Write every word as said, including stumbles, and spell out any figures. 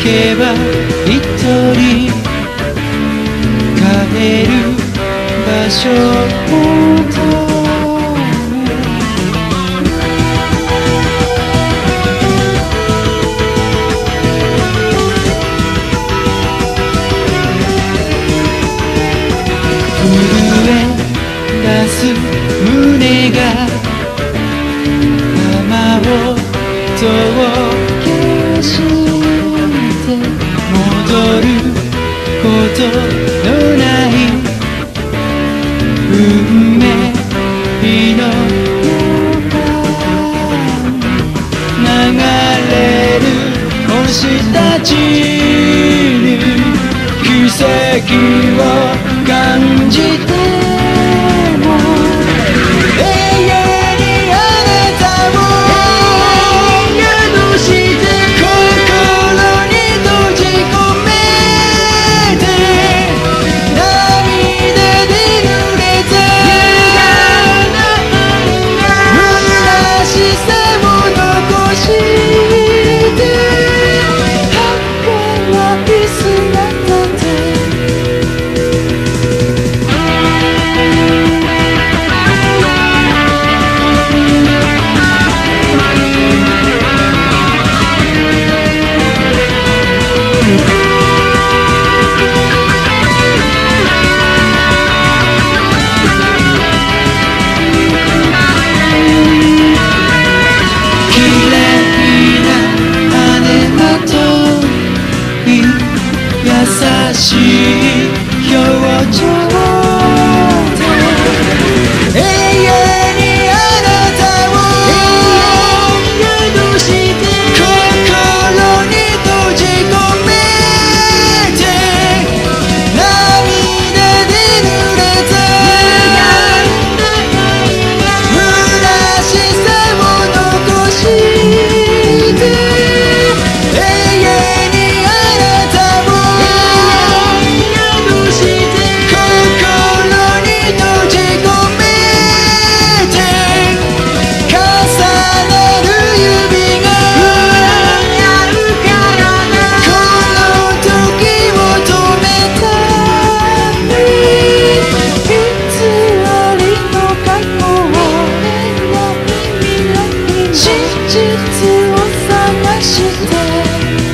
けば一人帰る場所を求め震え出す胸が雨をとけして戻ることのない運命の中流れる星たちに奇跡を感じても永遠にあなたを宿して心に閉じ込めて涙で濡れた虚しさを残して儚い姿で優しい表情で永遠にあなたを宿して心に閉じ込めて涙で濡れた虚しさを残して永遠にあなたを実を探して